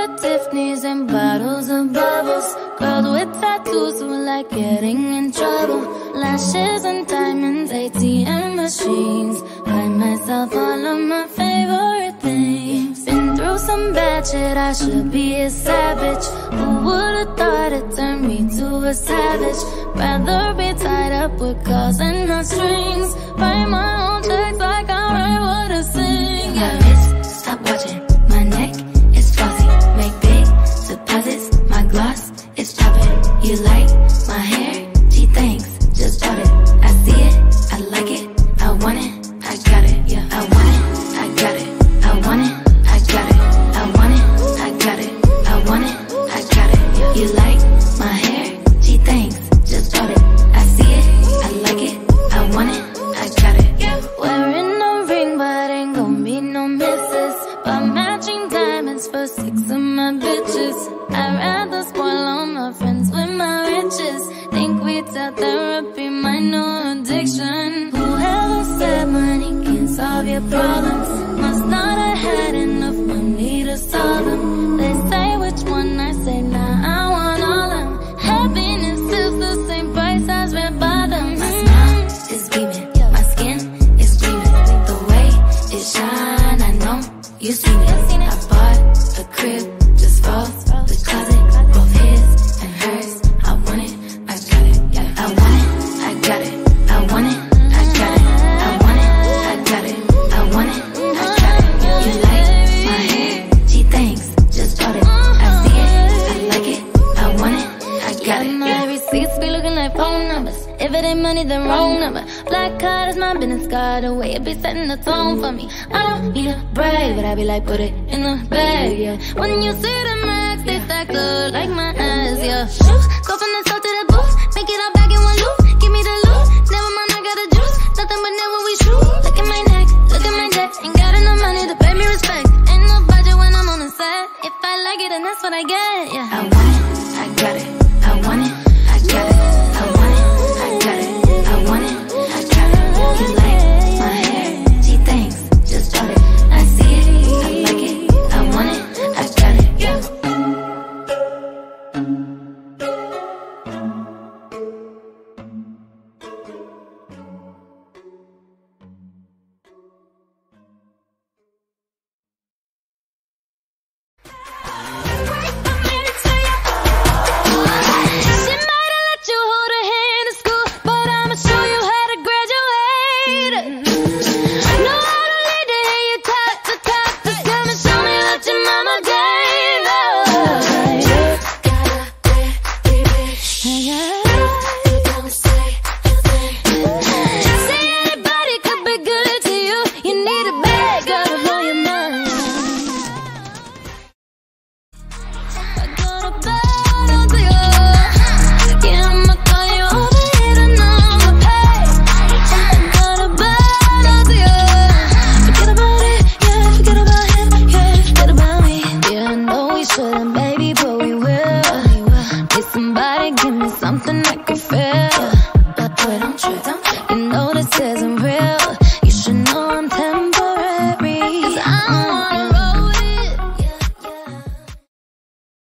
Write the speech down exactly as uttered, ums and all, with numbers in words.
at Tiffany's and bottles of bubbles. Girls with tattoos who like getting in trouble. Lashes and diamonds, A T M machines. Buy myself all of my favorite things. Been through some bad shit, I should be a savage. Who would've thought it turned me to a savage? Rather be tied up with calls and not strings. Write my own checks like I write what I sing. Yeah. My wrist, stop watching. My neck is flossy. Make big deposits. My gloss is poppin'. You like my hair? Gee, thanks. Just bought it. I see it. I like it. I want it. I got it. Yeah. I want it. I got it. I want it. I got it. I want it. I got it. I want it. I got it. Yeah. You like my hair? Gee, thanks. Just bought it. I see it. I like it. I want it. I got it. Yeah. Wearing no ring, but ain't gon' be no misses. But matching diamonds for six of my bitches. I'd rather spoil all my friends with my riches. Think we tell therapy my new addiction. Whoever said money can solve your problems must not have had enough money to solve them. They say which one, I say nah, I want all them. Happiness is the same price as red bottoms. My smile is beaming, my skin is gleaming. The way it shine, I know you seen it. I bought a crib just for the closet, both his and hers. I want it, I got it. Yeah. I want it, I got it. I want it, I got it. I want it, I got it. I want it, I got it. You like my hair? Gee, thanks. Just bought it. I see it, I like it. I want it, I got it. My receipts be looking like phone numbers. If it ain't money, then wrong number. Black card is my business card. The way it be setting the tone for me. I don't need a brag, but I be like, put it in the bag, yeah. When you see the max, they stack up like my ass, yeah. Shoes, go from the south to the booth. Make it all back in one loop. Give me the loot. Never mind, I got the juice. Nothing but never we shoot. Look at my neck, look at my neck. Ain't got enough money to pay me respect. Ain't no budget when I'm on the set. If I like it, then that's what I get, yeah. I want it, I got it. I want it, I got it. I want it. I want it, I got it. You like my hair? Gee, thanks. Just bought it. I see it, I like it. I want it, I got it. Yeah. Somebody give me something I can feel.